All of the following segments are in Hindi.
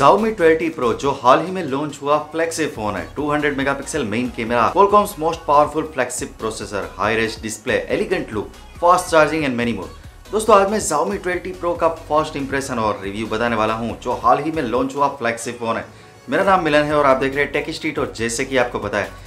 Xiaomi 20 Pro जो हाल ही में लॉन्च हुआ फ्लैगशिप फोन है। 200 megapixel main camera, Qualcomm's most powerful flagship processor, high res display, elegant look, fast charging and many more. दोस्तों आज मैं Xiaomi 20 Pro का फर्स्ट इंप्रेशन और रिव्यू बताने वाला हूं जो हाल ही में लॉन्च हुआ फ्लैगशिप फोन है। मेरा नाम मिलन है और आप देख रहे हैं टेक स्ट्रीट। और जैसे कि आपको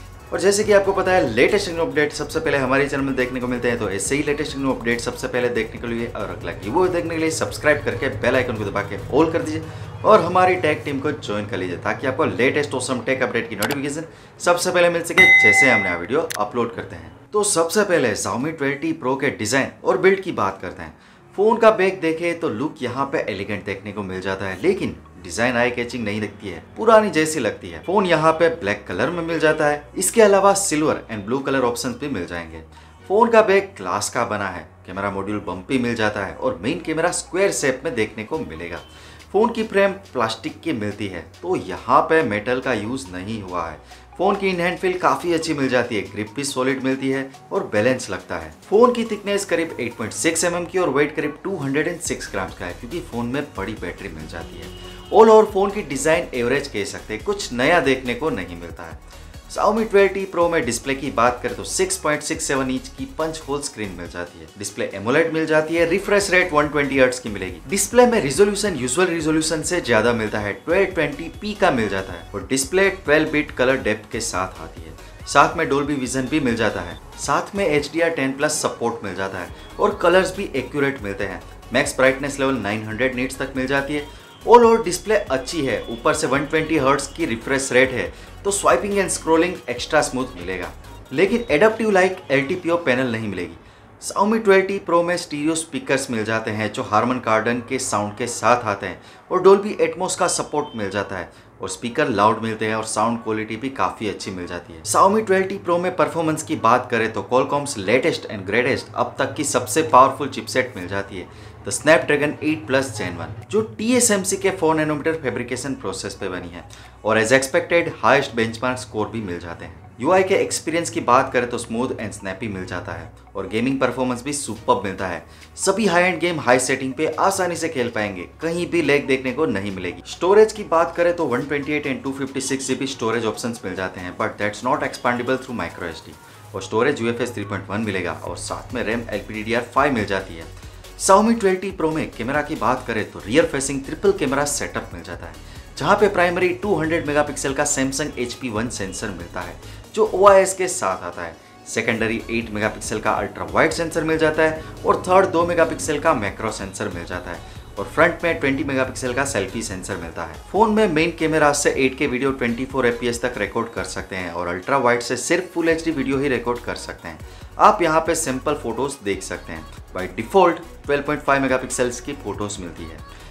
पता है लेटेस्ट न्यू अपडेट सबसे पहले हमारे चैनल में देखने को मिलते हैं। तो ऐसे ही लेटेस्ट न्यू अपडेट सबसे पहले देखने के लिए और अगला वीडियो देखने के लिए सब्सक्राइब करके बेल आइकन को दबा के ऑल कर दीजिए और हमारी टेक टीम को ज्वाइन कर लीजिए ताकि आपको लेटेस्ट ऑसम टेक अपडेट की नोटिफिकेशन सबसे पहले मिल सके जैसे हम नया वीडियो अपलोड करते हैं। तो सबसे पहले Xiaomi 20 Pro के डिजाइन और बिल्ड की बात करते हैं। फोन का बैक देखें तो लुक यहाँ पे एलिगेंट देखने को मिल जाता है, लेकिन डिजाइन आई कैचिंग नहीं दिखती है, पुरानी जैसी लगती है। फोन यहाँ पे ब्लैक कलर में मिल जाता है, इसके अलावा silver and blue colour options भी मिल जाएंगे। फोन का बैक ग्लास का बना है, कैमरा मॉड्यूल बम्पी मिल जाता है और मेन कैमरा स्क्वायर शेप में देखने को मिलेगा। फोन की फ्रेम प्लास्टिक की मिलती है, तो यहाँ पे मेटल का यूज नहीं हुआ है। फोन की इन हैंड फील काफी अच्छी मिल जाती है, ग्रिप भी सॉलिड मिलती है और बैलेंस लगता है। फोन की थिकनेस करीब 8.6 mm की और वेट करीब 206 ग्राम का है, क्योंकि फोन में बड़ी बैटरी मिल जाती है। ऑल ओवर फोन की डिजाइन एवरेज कह सकते हैं, कुछ नया देखने को नहीं मिलता है। Xiaomi 20 Pro में डिस्प्ले की बात करें तो 6.67 इंच की पंच होल स्क्रीन मिल जाती है। डिस्प्ले एमोलेड मिल जाती है, रिफ्रेश रेट 120 हर्ट्ज की मिलेगी। डिस्प्ले में रिजोल्यूशन यूजुअल रिजोल्यूशन से ज्यादा मिलता है, 1220p का मिल जाता है और डिस्प्ले 12 बिट कलर डेप्थ के साथ आती है। साथ में डोल्बी विजन भी मिल जाता है, साथ में HDR10+ सपोर्ट मिल जाता है और कलर्स भी एक्यूरेट मिलते हैं। मैक्स ब्राइटनेस लेवल 900 निट्स तक मिल जाती है। ऑल ओवर डिस्प्ले अच्छी है, ऊपर से 120 हर्ट्ज की रिफ्रेश रेट है, तो swiping and scrolling extra smooth मिलेगा, लेकिन एडाप्टिव लाइक LTPO पैनल नहीं मिलेगी। Xiaomi 20 Pro में स्टीरियो स्पीकर्स मिल जाते हैं जो हार्मन कार्डन के साउंड के साथ आते हैं और डोल्बी एटमॉस का सपोर्ट मिल जाता है और स्पीकर लाउड मिलते हैं और साउंड क्वालिटी भी काफी अच्छी मिल जाती है। Xiaomi 20 Pro में परफॉर्मेंस की बात करें तो Qualcomm's लेटेस्ट एंड ग्रेटेस्ट अब तक की सबसे पावरफुल चिपसेट मिल जाती है, द स्नैपड्रैगन 8+ Gen 1 जो TSMC के 4 नैनोमीटर फैब्रिकेशन प्रोसेस पे बनी है और as expected highest benchmark score भी मिल जाते हैं। UI के एक्सपीरियंस की बात करें तो स्मूथ एंड स्नैपी मिल जाता है और गेमिंग परफॉर्मेंस भी सुपर्ब मिलता है। सभी high end game high setting पे आसानी से खेल पाएंगे, कहीं भी लैग देखने को नहीं मिलेगी। स्टोरेज की बात करें तो 128 एंड 256 GB स्टोरेज ऑप्शंस मिल जाते हैं, but that's not expandable through micro SD और स्टोरेज UFS 3.1 मिलेगा और साथ में रैम LPDDR5 मिल जाती है। Xiaomi 20 Pro में कैमरा की बात करें तो rear facing triple camera setup मिल जाता है, जहां पे प्राइमरी 200 मेगापिक्सल का Samsung HP1 सेंसर मिलता है जो OIS के साथ आता है। सेकेंडरी 8 मेगापिक्सल का अल्ट्रा वाइड सेंसर मिल जाता है और थर्ड 2 मेगापिक्सल का मैक्रो सेंसर मिल जाता है और फ्रंट में 20 मेगापिक्सल का सेल्फी सेंसर मिलता है। फोन में मेन कैमरा से 8K वीडियो 24 FPS तक रिकॉर्ड कर सकते हैं और अल्ट्रा वाइड से सिर्फ फुल HD वीडियो ही रिकॉर्ड कर सकते हैं। आप यहाँ पे सिंपल फोटोज देख सकते हैं। बाय डिफॉल्ट 12.5 मेगापिक्सल्स की फोटोज मिलती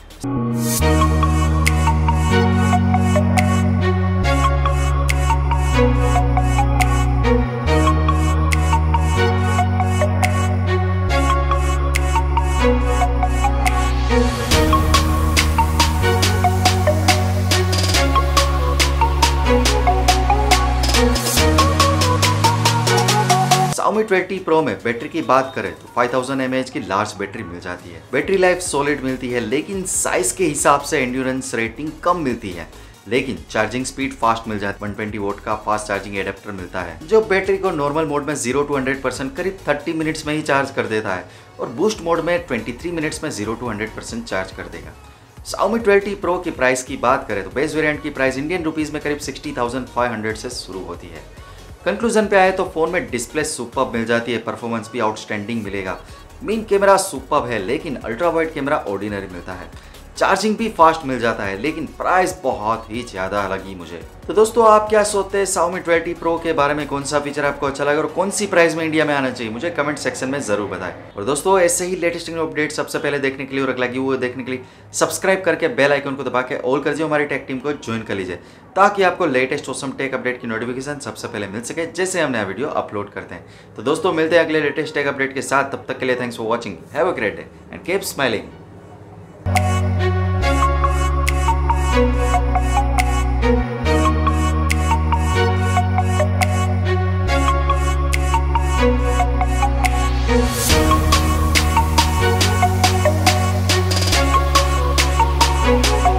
है। Xiaomi 20 Pro में बैटरी की बात करें तो 5000 mAh की लार्ज बैटरी मिल जाती है। बैटरी लाइफ सॉलिड मिलती है, लेकिन साइज के हिसाब से एंड्योरेंस रेटिंग कम मिलती है, लेकिन चार्जिंग स्पीड फास्ट मिल जाती है। 120 वोल्ट का फास्ट चार्जिंग एडेप्टर मिलता है जो बैटरी को नॉर्मल मोड में 0 to 100% करीब 30 मिनट्स में ही चार्ज कर देता है और बूस्ट मोड में 23 मिनट्स में 0 to 100% चार्ज कर देगा। Xiaomi 20 Pro की प्राइस की बात करें तो बेस वेरिएंट की प्राइस इंडियन रुपीज में करीब 60,500 से शुरू होती है। कंक्लूजन पे आए तो फोन में डिस्प्ले सुपर्ब मिल जाती है, परफॉर्मेंस भी आउटस्टैंडिंग मिलेगा। मेन कैमरा सुपर्ब है, लेकिन अल्ट्रा वाइड कैमरा ऑर्डिनरी मिलता है। चार्जिंग भी फास्ट मिल जाता है, लेकिन प्राइस बहुत ही ज्यादा लगी मुझे। तो दोस्तों आप क्या सोचते हैं Xiaomi 20 Pro के बारे में? कौन सा फीचर आपको अच्छा लगा और कौन सी प्राइस में इंडिया में आना चाहिए? मुझे कमेंट सेक्शन में जरूर बताएं। और दोस्तों ऐसे ही लेटेस्ट अपडेट सबसे पहले देखने के लिए और अगला वीडियो देखने के लिए सब्सक्राइब करके बेल आइकन को दबा के ऑल कर दीजिए, हमारी टेक टीम को ज्वाइन कर लीजिए ताकि आपको लेटेस्ट ऑसम टेक अपडेट की नोटिफिकेशन सबसे पहले मिल सके जैसे हम नया वीडियो अपलोड करते हैं। तो दोस्तों मिलते हैं अगले लेटेस्ट टेक अपडेट के साथ, तब तक के लिए thanks for watching, have a great day and keep smiling. We'll be right back.